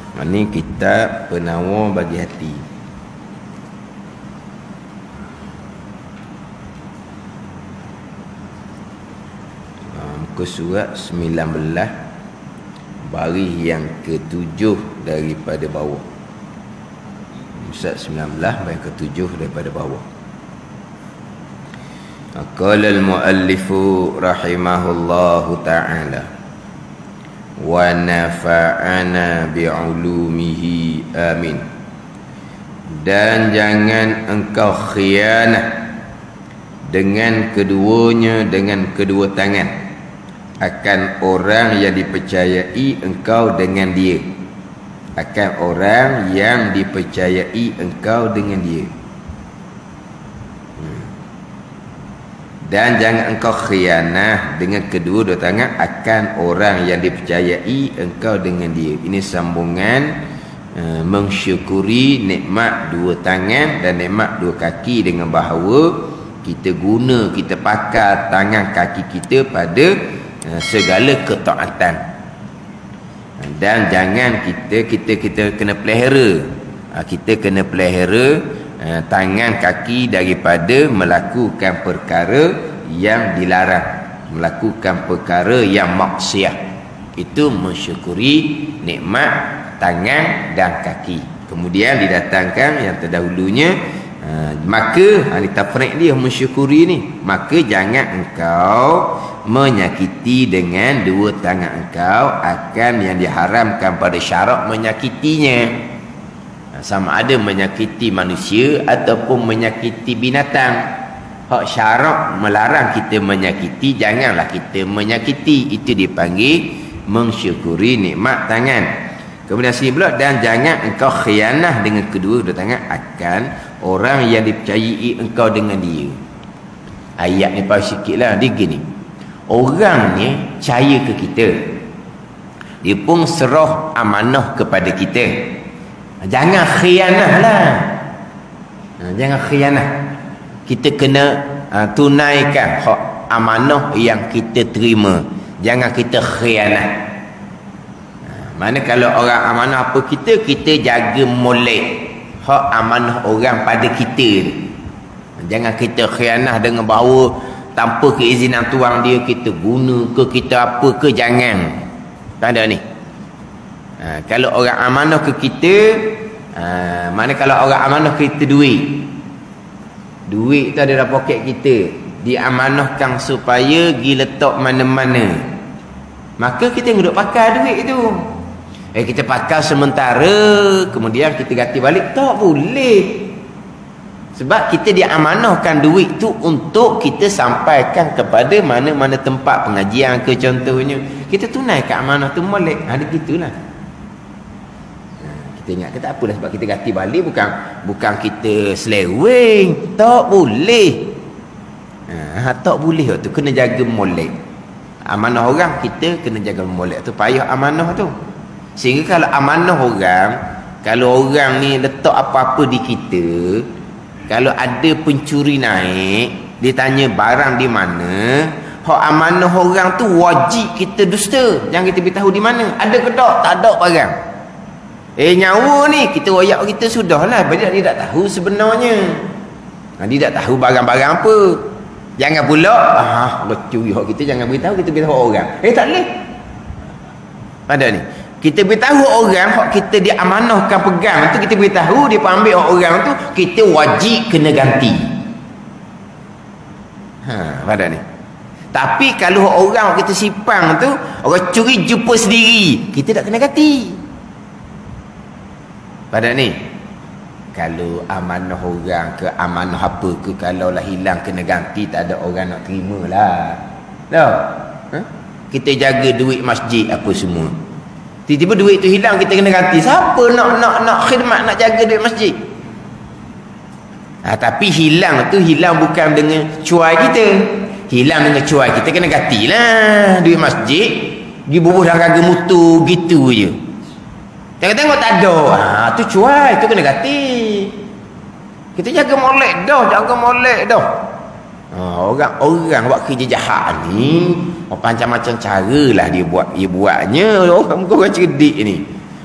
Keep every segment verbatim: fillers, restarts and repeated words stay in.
Ini kitab penawar bagi hati. Muka surat sembilan belas, baris yang ketujuh daripada bawah. Surat sembilan belas baris ketujuh daripada bawah. Qala al-muallifu rahimahullahu ta'ala wa nafa'ana bi'ulumihi amin. Dan jangan engkau khianat dengan keduanya, dengan kedua tangan, akan orang yang dipercayai engkau dengan dia, akan orang yang dipercayai engkau dengan dia. Dan jangan engkau khianah dengan kedua dua tangan akan orang yang dipercayai engkau dengan dia. Ini sambungan uh, mensyukuri nikmat dua tangan dan nikmat dua kaki, dengan bahawa kita guna, kita pakai tangan kaki kita pada uh, segala ketaatan. Dan jangan kita kita kita kena pelihara, uh, kita kena pelihara Uh, tangan kaki daripada melakukan perkara yang dilarang, melakukan perkara yang maksiat. Itu mensyukuri nikmat tangan dan kaki. Kemudian didatangkan yang terdahulunya, uh, maka ini tafriq dia mensyukuri ni, maka jangan engkau menyakiti dengan dua tangan engkau akan yang diharamkan pada syarak menyakitinya. Sama ada menyakiti manusia ataupun menyakiti binatang. Hak syarak melarang kita menyakiti, janganlah kita menyakiti. Itu dipanggil mensyukuri nikmat tangan. Kemudian sini pula, dan jangan engkau khianah dengan kedua dua tangan akan orang yang dipercayai engkau dengan dia. Ayat ni pau sikitlah. Dia gini, orang ni percaya ke kita, dia pun serah amanah kepada kita. Jangan khianah lah. Jangan khianah. Kita kena uh, tunaikan hak amanah yang kita terima. Jangan kita khianah. uh, Mana kalau orang amanah apa kita, kita jaga molek hak amanah orang pada kita. Jangan kita khianah dengan bahawa tanpa keizinan tuan dia kita guna ke, kita apa ke, jangan. Tak ada ni. Ha, kalau orang amanah ke kita, ha, mana kalau orang amanah ke kita duit, duit tu ada dalam poket kita, diamanahkan supaya pergi letak mana-mana, maka kita duduk pakai duit tu. Eh kita pakai sementara, kemudian kita ganti balik, tak boleh. Sebab kita diamanahkan duit tu untuk kita sampaikan kepada mana-mana tempat pengajian ke contohnya. Kita tunaikan amanah tu molek. Ada gitulah. Kita ingat kata apalah, sebab kita ganti balik bukan bukan kita seleweng, tak boleh. Ha, tak boleh tu, kena jaga molek. Amanah orang kita kena jaga molek tu, payah amanah tu. Sehingga kalau amanah orang, kalau orang ni letak apa-apa di kita, kalau ada pencuri naik, dia tanya barang di mana, hak amanah orang tu wajib kita dusta. Jangan kita beritahu di mana. Ada ke tak? Tak ada barang. Eh nyawa ni kita royak kita sudahlah, sebab dia tak tahu sebenarnya. Ha, dia tak tahu barang-barang apa. Jangan pula ah curi hak kita, jangan beritahu, kita beritahu orang. Eh tak boleh. Ada ni. Kita beritahu orang hak kita diamanahkan pegang tu, kita beritahu dia ambil hak orang tu, kita wajib kena ganti. Ha, pada ni. Tapi kalau orang kita sipang tu, orang curi jumpa sendiri, kita tak kena ganti. Pada ni, kalau amanah orang ke amanah apa ke, kalau lah hilang kena ganti, tak ada orang nak terima lah. Tak? Ha? Kita jaga duit masjid apa semua, tiba-tiba duit tu hilang, kita kena ganti. Siapa nak nak nak khidmat, nak jaga duit masjid? Ha, tapi hilang tu hilang bukan dengan cuai kita. Hilang dengan cuai kita, kena gantilah duit masjid. Pergi bubuh dalam raga mutu gitu je. Tengok-tengok tak ada. Ha, tu cuai, tu kena ganti. Kita jaga molek dah, jaga molek dah. Ha, orang-orang buat kerja jahat ni, macam-macam cara lah dia buat, dia buatnya. Orang orang cerdik ni.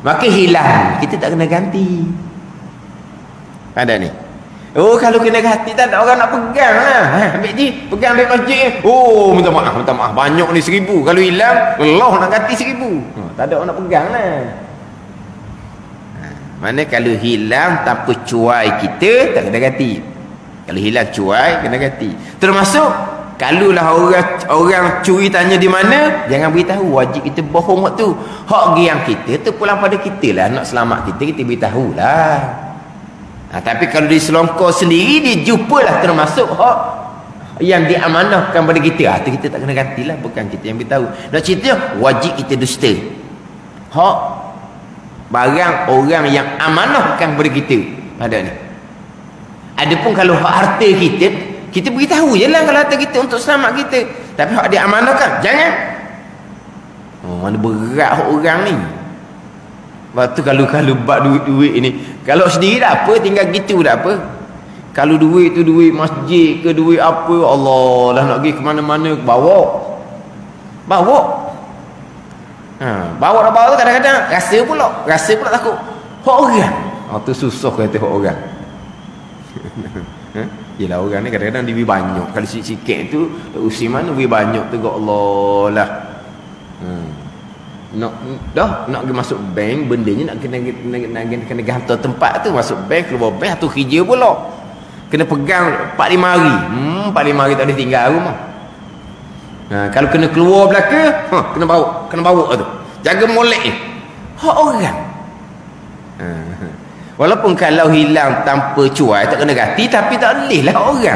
Maka hilang, kita tak kena ganti. Ada ni. Oh, kalau kena ganti tak ada orang nak pegang lah. Ha, ambil je, pegang dari masjid. Oh, minta maaf, minta maaf. Banyak ni seribu. Kalau hilang, Allah nak ganti seribu. Ha, tak ada orang nak pegang lah. Ha, mana kalau hilang tanpa cuai kita, tak kena ganti. Kalau hilang cuai, kena ganti. Termasuk, kalaulah orang orang curi tanya di mana, jangan beritahu. Wajib kita bohong waktu. Hak yang kita tu pulang pada kita lah. Nak selamat kita, kita beritahu lah. Ha, tapi kalau dia selongkor sendiri, dia jumpalah termasuk hak yang diamanahkan pada kita. Ha, kita tak kena gantilah, bukan kita yang beritahu. Nak cerita, wajib kita dusta. Hak barang orang yang amanahkan pada kita. Ada ni. Adapun kalau hak harta kita, kita beritahu je lah kalau harta kita untuk selamat kita. Tapi hak dia amanahkan, jangan. Oh, mana berat hak orang ni. Lepas tu kalau kalau bab duit-duit ni, kalau sendiri tak apa, tinggal gitu tak apa. Kalau duit tu duit masjid ke duit apa, Allah dah nak pergi ke mana-mana, bawa. Bawa. Ha, bawa dah bawa tu kadang-kadang rasa pula, rasa pula takut. Hak orang. Oh tu susah kata hak orang. Ha? Yelah orang ni kadang-kadang dia lebih banyak. Kalau sikit-sikit tu usi mana lebih banyak tu Allah lah. Hmm. Nak dah nak pergi masuk bank, bendanya nak kena kena kena, kena hantar tempat tu, masuk bank, keluar bank tu kerja pula. Kena pegang empat lima hari. Hmm empat lima hari tak boleh tinggal rumah. Ha, kalau kena keluar belaka, ha, kena bawa, kena bawa tu. Jaga molek ni. Hak orang. Ha. Walaupun kalau hilang tanpa cuai tak kena ganti, tapi tak boleh lah orang.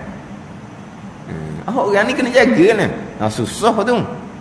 Ha, orang ni kena jagalah. Ha, susah tu.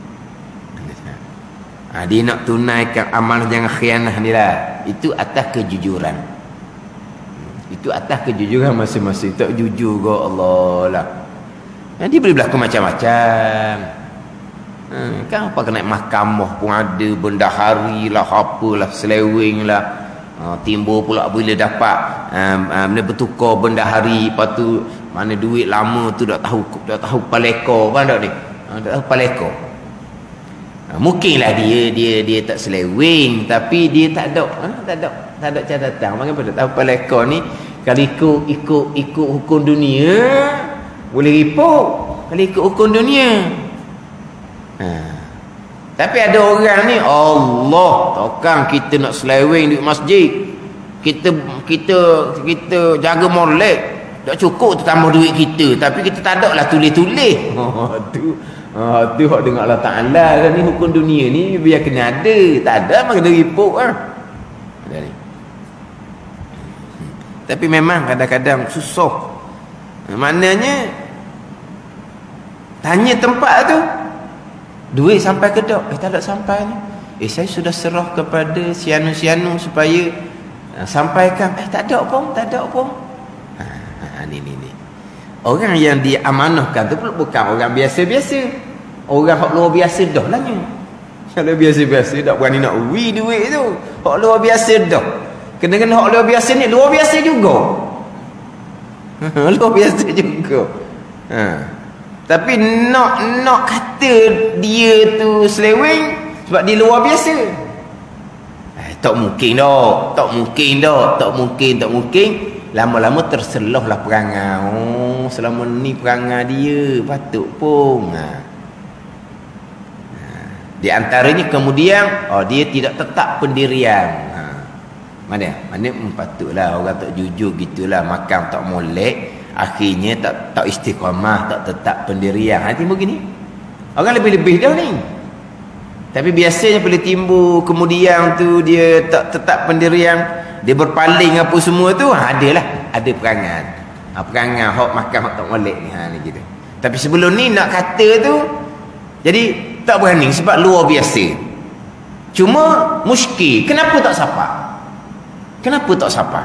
Ha, dia nak tunaikan amanah jangan khianah ni lah. Itu atas kejujuran. Itu atas kejujuran masing-masing. Tak jujur ke Allah lah. Ha, dia boleh berlaku macam-macam. Ha, kan apa kena mahkamah pun ada, bendahari lah, apalah, selewing lah. Ha, timbul pula bila dapat um, um, bertukar bendahari, lepas tu mana duit lama tu dah tahu dah tahu paleko kan tak ni? Ha, dah tahu paleko. Ha, mungkinlah dia dia dia tak selewing, tapi dia tak ada ha, tak ada tak ada catatan. Mengapa tak tahu paleko ni kalau ikut ikut ikut hukum dunia boleh ripuk, kalau ikut hukum dunia. Ha. Tapi ada orang ni Allah takkan kita nak selewing di masjid. Kita kita kita jaga molek. Tak cukup tu tambah duit kita, tapi kita tak ada lah tulis-tulis. Oh tu. Ah tu hak dengar Allah Taala kan, ni hukum dunia ni biar kena ada. Tak ada memang kena ripuk ah. Ada ni. Tapi memang kadang-kadang susah. Maknanya tanya tempat tu, duit sampai ke tak? Eh tak ada sampai ni. Eh saya sudah serah kepada sianu-sianu supaya uh, sampaikan. Eh tak ada pun, tak ada pun. Ha, ha ni ni ni. Orang yang diamanahkan tu pun bukan orang biasa-biasa. Orang hak luar biasa dah lah ni. Kalau biasa-biasa tak berani nak ui duit tu. Hak luar biasa dah. Kena-kena hak luar biasa ni luar biasa juga. Luar biasa juga. Ha. Tapi nak nak kata dia tu selewing sebab dia luar biasa. Eh, tak mungkin dah. Tak mungkin dah. Tak mungkin, tak mungkin. Lama-lama terselahlah perangai. Oh, selama ni perangai dia patut pun. Ha. Di antaranya kemudian oh, dia tidak tetap pendirian. Ha. Mana? Mana hmm, patutlah orang tak jujur gitulah, makan tak molek, akhirnya tak tak istiqamah, tak tetap pendirian. Ha, timbul gini. Orang lebih-lebih dah ni. Tapi biasanya bila timbul kemudian tu dia tak tetap pendirian, dia berpaling apa semua tu, ha, adalah ada perangai. Ha, perangai hak makan hak tak molek ni, ha ni gitu. Tapi sebelum ni nak kata tu jadi tak berani sebab luar biasa. Cuma muskil, kenapa tak sapa? Kenapa tak sapa?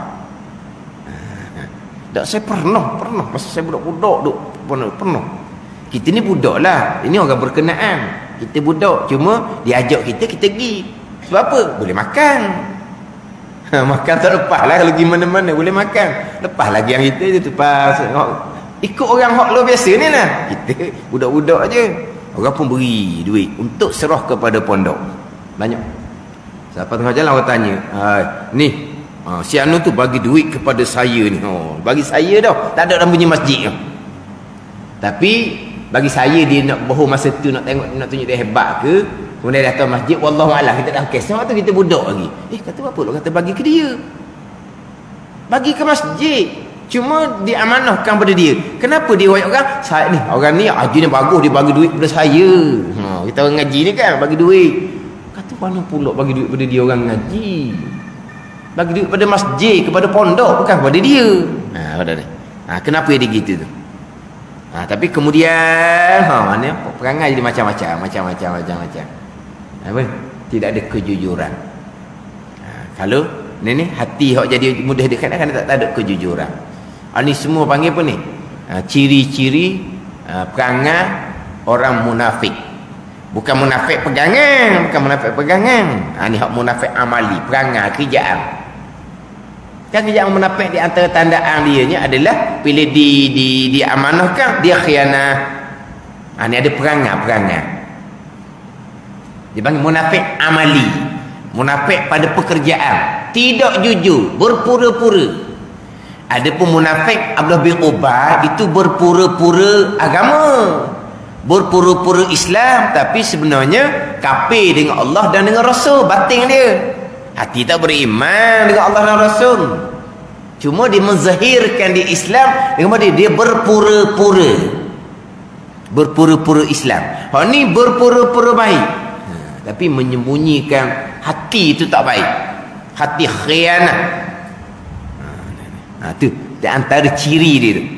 Tak, saya pernah, pernah masa saya budak-budak duk pernah, pernah. Kita ni budak lah, ini orang berkenaan. Kita budak, cuma diajak kita, kita pergi. Sebab apa? Boleh makan. Ha, makan tak lepas lah kalau pergi mana-mana, boleh makan. Lepas lagi yang kita tu lepas. Ikut orang hak luar biasa ni lah. Kita budak-budak je. Orang pun beri duit untuk serah kepada pondok. Banyak. Siapa tengah jalan orang tanya, ah, ni ah, si Anu tu bagi duit kepada saya ni. Oh, bagi saya dah. Tak ada orang bunyi masjid. Tapi bagi saya dia nak bohong masa tu, nak tengok, nak tunjuk dia hebat ke. Kemudian dia datang masjid, wallahualam, kita dah kes. Waktu kita budak lagi. Eh, kata apa? Lu kata bagi ke dia. Bagi ke masjid. Cuma diamanahkan pada dia. Kenapa dia banyak orang? Saya ni, orang ni haji ni bagus, dia bagi duit pada saya. Ha, kita orang ngaji ni kan bagi duit. Kata mana pula bagi duit pada dia orang ngaji? Bagi duit pada masjid, kepada pondok, bukan kepada dia. Ha, pada ni. Ha, kenapa dia gitu tu? Ha, tapi kemudian ha, mana perangai jadi macam-macam, macam-macam, macam-macam. Apa? Tidak ada kejujuran. Ha, kalau ni ni hati hok jadi mudah dekat kan tak, tak ada kejujuran. Ha, ni semua panggil apa ni? Ha, ciri-ciri ha, perangai orang munafik. Bukan munafik pegangan, bukan munafik pegangan. Ha, ni hak munafik amali, perangai kerjaan. Kan kerjaan munafik di antara tandaan dia nya adalah bila di di diamanahkan dia khianat. Ha, ni ada perangai-perangai. Dia panggil munafik amali. Munafik pada pekerjaan, tidak jujur, berpura-pura. Adapun munafik Abdullah bin Ubay itu berpura-pura agama, berpura-pura Islam, tapi sebenarnya kafir dengan Allah dan dengan Rasul, batin dia. Hati tak beriman dengan Allah dan Rasul. Cuma dia menzahirkan di Islam dengan dia, dia berpura-pura. Berpura-pura Islam. Hak ni berpura-pura baik. Ha, tapi menyembunyikan hati itu tak baik. Hati khianat. Ha, tu di antara ciri dia tu.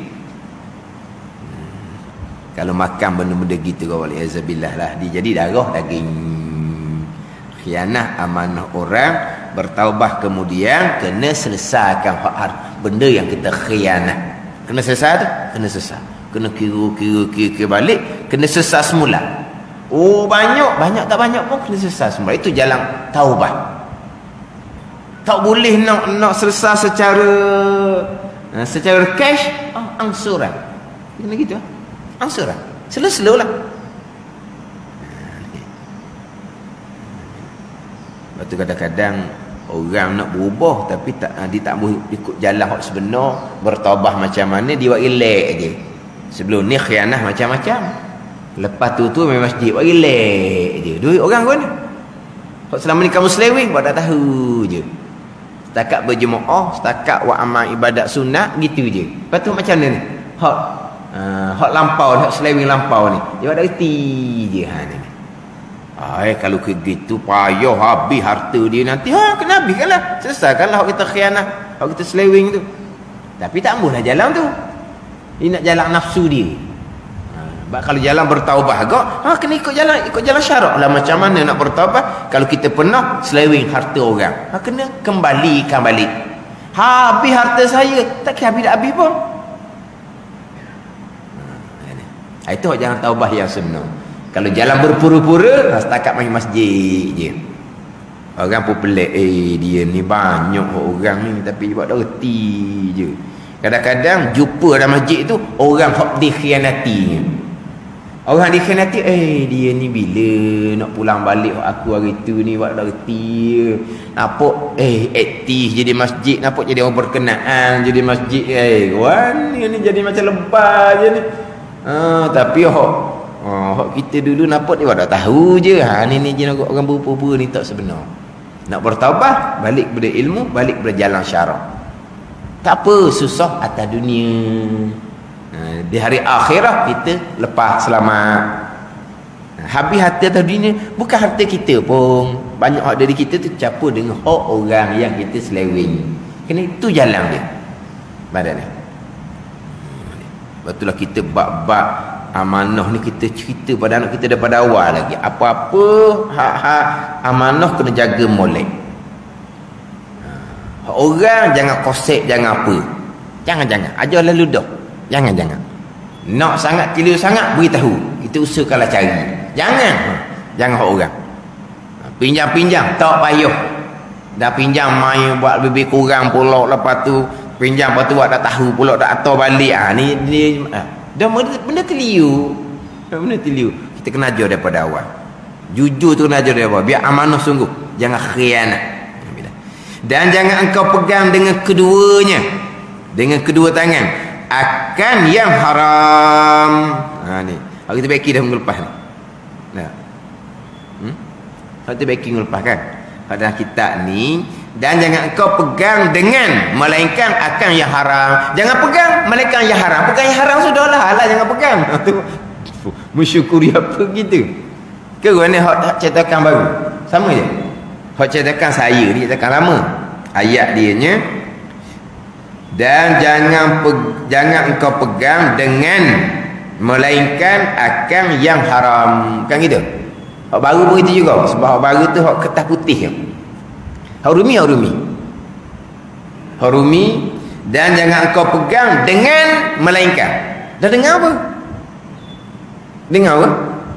Kalau makan benda-benda gitu kau waliazabillah lah, dia jadi darah daging. Khianat amanah orang, bertaubat kemudian kena selesaikan hak benda yang kita khianat. Kena selesai tu, kena selesai. Kena kira-kira-kira balik, kena selesai semula. Oh banyak, banyak tak banyak pun kena selesai semula. Itu jalan taubat. Tak boleh nak nak selesai secara secara cash, oh, angsuran. Kena gitu ah. Angsuran. Slow-slow lah. Lepas tu kadang-kadang orang nak berubah tapi tak, dia tak boleh ikut jalan hak sebenar, bertaubat macam mana, dia buat relax je. Sebelum ni khianah macam-macam. Lepas tu tu memang masjid buat relax je. Duit orang pun. Hak selama ni kamu selewing, buat tak tahu je. Setakat berjemaah, setakat buat amal ibadat sunat, gitu je. Lepas tu macam mana ni? Hak uh, hak lampau, hak selewing lampau ni. Dia buat tak reti je. Ha ni. Ay, kalau ke gitu payah habis harta dia nanti. Ha, kena habiskanlah. Selesaikanlah hak kita khianah, hak kita selewing tu. Tapi tak ambuhlah jalan tu. Dia nak jalan nafsu dia. Ha, kalau jalan bertaubat agak, ha, kena ikut jalan, ikut jalan syarak lah. Macam mana nak bertaubat kalau kita pernah selewing harta orang? Ha, kena kembalikan balik. Ha, habis harta saya, tak kira habis tak habis pun. Ha, itu jalan taubat yang sebenar. Kalau jalan berpura-pura, setakat main masjid je. Orang pun pelik, eh dia ni banyak orang ni tapi buat dah reti je. Kadang-kadang jumpa dalam masjid tu orang hak dikhianati. Orang dikhianati, eh dia ni bila nak pulang balik aku hari tu ni buat dah reti. Nampak eh aktif jadi masjid, nampak jadi orang berkenaan jadi masjid. Eh kawan ni, ni jadi macam lebah je ni. Ha, tapi hak oh, kita dulu nampak dia dah tahu je. Ha ni ni je nak orang berpura-pura ni tak sebenar. Nak bertaubat, balik kepada ilmu, balik kepada jalan syarak. Tak apa susah atas dunia. Ha, di hari akhirat kita lepas selamat. Ha, habis harta atas dunia bukan harta kita pun. Banyak hak dari kita tu campur dengan hak orang yang kita selewing. Kena itu jalan dia. Badan ni. Betullah kita bab-bab amanah ni kita cerita pada anak kita daripada awal lagi. Apa-apa hak-hak amanah kena jaga molek. Ha, orang jangan kosek, jangan apa. Jangan-jangan. Ajar lalu dah. Jangan-jangan. Nak sangat, tilu sangat, beritahu. Kita usahakanlah cari. Jangan. Ha, jangan hak orang. Ha, pinjam-pinjam, tak payah. Dah pinjam main buat lebih kurang pula. Lepas tu pinjam, lepas tu buat tak tahu pula, tak atur balik. Ha, ni ni ha. Dan benda, benda teliu. Benda teliu. Kita kena ajar daripada awal. Jujur tu kena ajar daripada awal. Biar amanah sungguh. jangan khianat. Dan jangan engkau pegang dengan keduanya, dengan kedua tangan, akan yang haram. Ha ni. Hak kita baki dah minggu lepas ni. Nah. Hmm? Hak kita baki minggu lepas kan. Pada kitab ni, dan jangan engkau pegang dengan melainkan akan yang haram. Jangan pegang melainkan yang haram. Pegang yang haram sudahlah, alah jangan pegang. Tu mensyukuri apa gitu. Ke mana hak cetakan baru? Sama je. Hak cetakan saya ni cetakan lama. Ayat dia nya, dan jangan pe, jangan engkau pegang dengan melainkan akan yang haram. Kan gitu. Hak baru pun itu juga. Sebab hak baru tu hak kertas putih je. Hak rumi, hak rumi. Hak rumi, dan jangan engkau pegang dengan melainkan. Dan dengan apa? Dengan apa?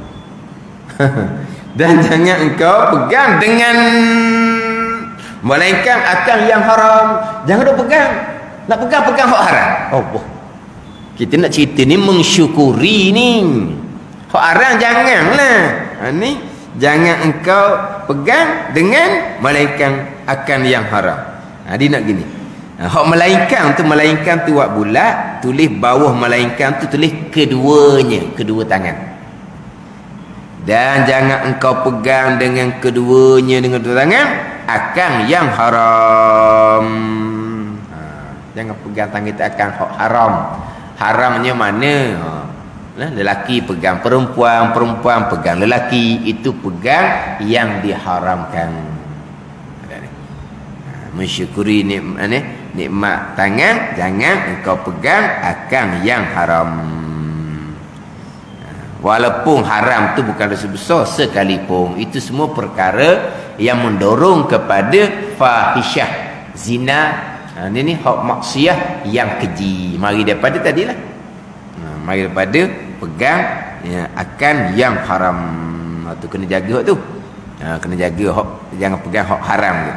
Dan jangan engkau pegang dengan melainkan akan yang haram. Jangan duk pegang. Nak pegang, pegang hak haram. Oh, kita nak cerita ni mensyukuri ni. Hak haram janganlah. Ha, ni jangan engkau pegang dengan melainkan akan yang haram. Ha, dia nak gini. Ha, hak melainkan tu, melainkan tu buat bulat, tulis bawah melainkan tu tulis keduanya, kedua tangan. Dan jangan engkau pegang dengan keduanya, dengan kedua tangan, akan yang haram. Ha, jangan pegang tangan kita akan haram. Haramnya mana? Ha, lelaki pegang perempuan, perempuan pegang lelaki, itu pegang yang diharamkan. Ha, mensyukuri nikmat ni, nikmat tangan, jangan engkau pegang akan yang haram. Walaupun haram tu bukan dosa besar sekalipun, itu semua perkara yang mendorong kepada fahisyah, zina. Ha, ini ni hak maksiat yang keji. Mari daripada tadilah. Ha, mari daripada pegang ya, akan yang haram. Ha, tu kena jaga tu. Ha, kena jaga hak, jangan pegang hak haram tu.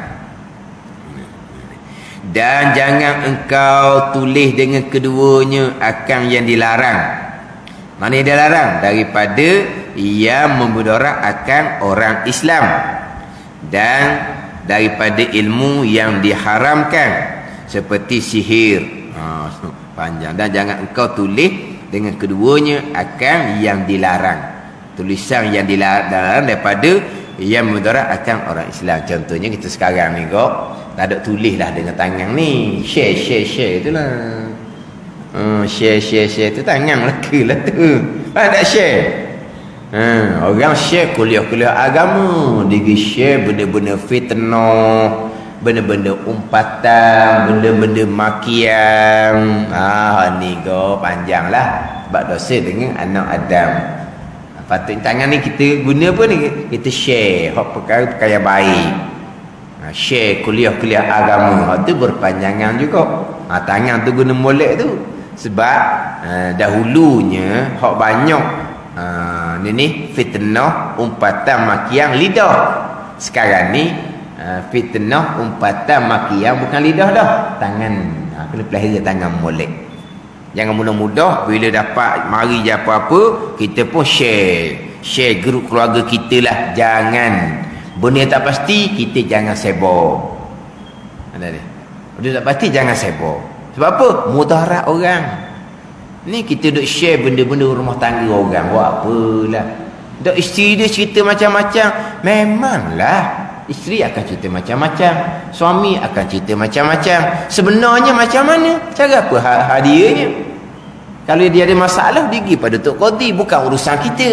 Dan jangan engkau tulis dengan keduanya akan yang dilarang. Mana yang dilarang? Daripada yang memudarat akan orang Islam, dan daripada ilmu yang diharamkan seperti sihir. Ha, panjang. Dan jangan engkau tulis dengan keduanya akan yang dilarang. Tulisan yang dilarang daripada yang memudarat akan orang Islam. Contohnya kita sekarang ni kok tak ada tulislah dengan tangan ni. Share share share itulah. Hmm, share share share tu tangan lelaki lah tu. Ada share. Ha, orang share kuliah-kuliah agama, dia share benda-benda fitnah, benda-benda umpatan, benda-benda makian. Ah, ni go panjanglah sebab dosa dengan anak Adam. Patut tangan ni kita guna apa ni? Kita share hak perkara-perkara baik. Ha, share kuliah-kuliah agama. Hak tu berpanjangan juga. Ha, tangan tu guna molek tu. Sebab uh, dahulunya hak banyak uh, ni ni fitnah, umpatan, makian, lidah. Sekarang ni uh, fitnah, umpatan, makian bukan lidah dah, tangan. Ha, kena pelihara tangan molek. Jangan mudah-mudah bila dapat mari je apa-apa kita pun share. Share grup keluarga kita lah. Jangan. Benda yang tak pasti kita jangan sebar. Ada dia. Benda tak pasti jangan sebar. Sebab apa? Mudarat orang. Ni kita duk share benda-benda rumah tangga orang. Buat apalah. Duk isteri dia cerita macam-macam. Memanglah isteri akan cerita macam-macam, suami akan cerita macam-macam. Sebenarnya macam mana? Cara apa hadiahnya? Kalau dia ada masalah, dia pergi pada Tok Qadi. Bukan urusan kita.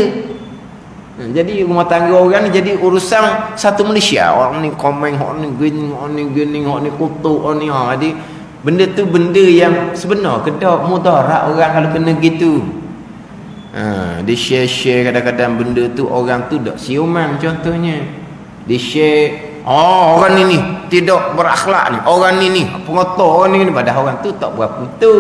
Jadi rumah tangga orang ni jadi urusan satu Malaysia. Orang ni komen, orang ni gini, orang ni gini, orang ni kutuk, orang ni ha. Jadi benda tu benda yang sebenar kedak mudarat orang kalau kena gitu. Ha, dia share-share kadang-kadang benda tu orang tu dak siuman contohnya. Dia share, oh orang ni ni tidak berakhlak ni, orang ni ni pengotor, orang ni ni, padahal orang tu tak berapa tu.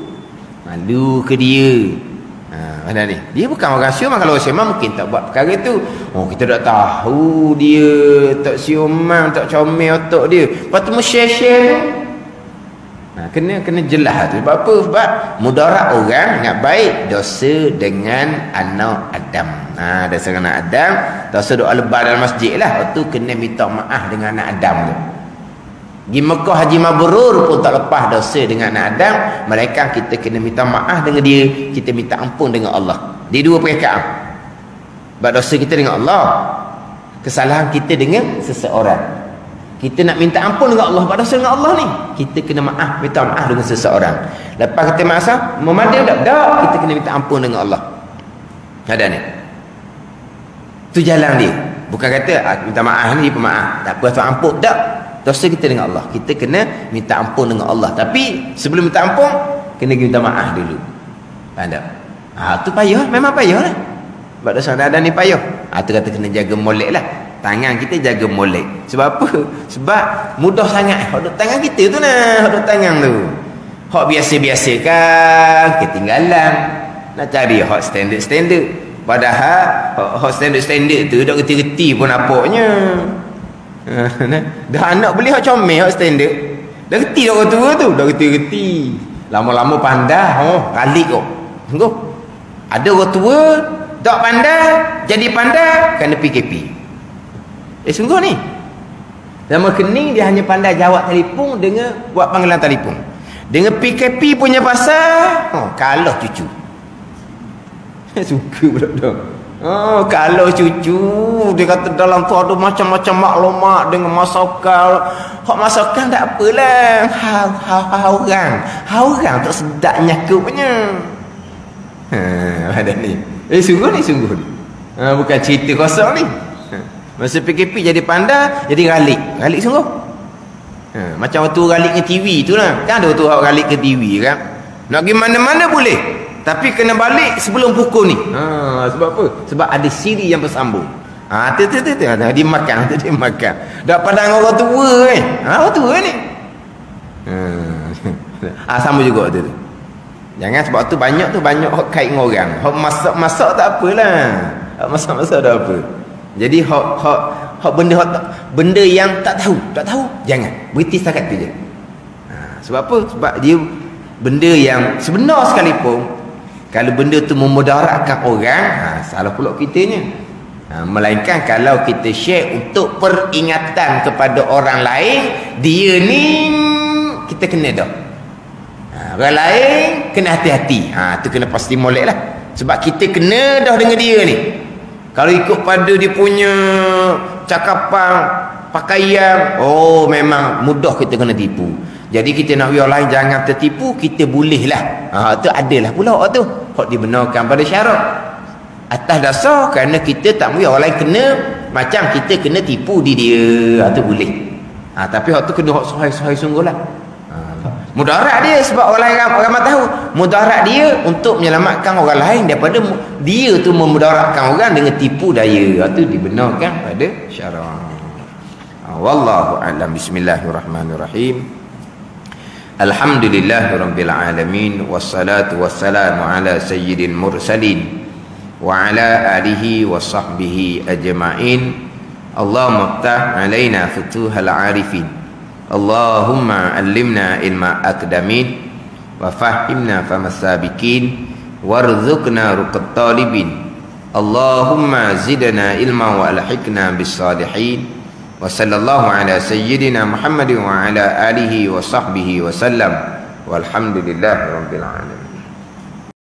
Malu ke dia. Ha, mana ni? Dia bukan orang siuman. Kalau orang siuman mungkin tak buat perkara tu. Oh, kita tak tahu dia tak siuman, tak comel otak dia. Lepas tu share-share. Ha, kena kena jelas tu. Sebab apa? Sebab mudarat orang ingat baik dosa dengan anak Adam. Ha, dosa dengan anak Adam, dosa doa lebar dalam masjid lah. Lepas tu kena minta maaf dengan anak Adam tu. Di Mekah Haji Mabrur pun tak lepas dosa dengan anak Adam. Mereka kita kena minta maaf dengan dia, kita minta ampun dengan Allah. Di dua perkara. Sebab dosa kita dengan Allah, kesalahan kita dengan seseorang. Kita nak minta ampun dengan Allah sebab dosa dengan Allah ni, kita kena maaf, minta maaf dengan seseorang. Lepas kita maaf, memadai tak? Tak, kita kena minta ampun dengan Allah. Ada ni. Tu jalan dia. Bukan kata minta maaf ni pemaaf, tak apa tu ampun, tak. Dosa kita dengan Allah, kita kena minta ampun dengan Allah. Tapi sebelum minta ampun, kena minta maaf dulu. Faham tak? Ha, tu payah, memang payah lah. Sebab dosa ada ni payah. Ha, tu kata kena jaga molek lah. Tangan kita jaga molek. Sebab apa? Sebab mudah sangat hak duk tangan kita tu nah, hak duk tangan tu. Hak biasa-biasa kan ketinggalan. Nak cari hak standard-standard. Padahal hak, hak standard-standard tu dak reti-reti pun nampaknya. Dah anak beli hak comel hak standard. Dah reti dak orang tua tu, dah reti-reti. Lama-lama pandai, oh, kalik kau. Sungguh. Ada orang tua tak pandai, jadi pandai kena P K P. Eh sungguh ni. Zaman kening dia hanya pandai jawab telefon dengan buat panggilan telefon. Dengan P K P punya pasal, oh, kalah cucu. Suka budak-budak. Oh, kalau cucu dia kata dalam tu ada macam-macam maklumat dengan masakan. Hak masakan tak apalah. Ha ha ha orang. Ha orang tak sedap nyakupnya. Ha ada ni. Eh sungguh ni sungguh ni. Ha, bukan cerita kosong ni. Masa P K P jadi pandai, jadi ralik. Ralik sungguh. Ha, macam waktu ralik ke T V tu lah. Kan ada waktu ralik ke T V kan. Nak pergi mana-mana boleh. Tapi kena balik sebelum pukul ni. Ha, sebab apa? Sebab ada siri yang bersambung. Ha, tu tu tu tu. Dia makan, tu dia makan. Dak pandang orang tua eh. Ha, orang tua ni. Ha, ha sama juga tu tu. Jangan sebab tu banyak tu banyak hak kait dengan orang. Hak masak-masak tak apalah. Hak masak-masak tak apa. Jadi hak hak hak benda hak benda yang tak tahu, tak tahu, jangan. Berhenti setakat tu je. Ha, sebab apa? Sebab dia benda yang sebenar sekalipun kalau benda tu memudaratkan orang, ha, salah pula kitanya. Ha, melainkan kalau kita share untuk peringatan kepada orang lain, dia ni kita kena dah. Ha, orang lain kena hati-hati. Ha, tu kena pasti molek lah. Sebab kita kena dah dengan dia ni. Kalau ikut pada dia punya cakapan, pakaian, oh memang mudah kita kena tipu. Jadi kita nak orang lain jangan tertipu, kita boleh lah. Ha, tu adalah pula tu. Hak dibenarkan pada syarat. Atas dasar kerana kita tak mahu orang lain kena macam kita kena tipu di dia. Ha, tu boleh. Ha, tapi hak tu kena hak sahih-sahih sungguh lah. Mudarat dia sebab orang lain orang tahu. Mudarat dia untuk menyelamatkan orang lain daripada dia tu memudaratkan orang dengan tipu daya. Itu dibenarkan pada syarak. Wallahu a'lam. Bismillahirrahmanirrahim. Alhamdulillahirabbil alamin wassalatu wassalamu ala sayyidil mursalin wa ala alihi wa sahbihi ajma'in. Allahumma iftah alaina futuhal arifin. Allahumma allimna ilma akdamin wa fahimna famasabikin warzuqna ruqat talibin. Allahumma zidna ilma wa alhiqna bis salihin. Wa sallallahu ala sayyidina Muhammadin wa ala alihi wa sahbihi wa sallam. Walhamdulillahi rabbil alamin.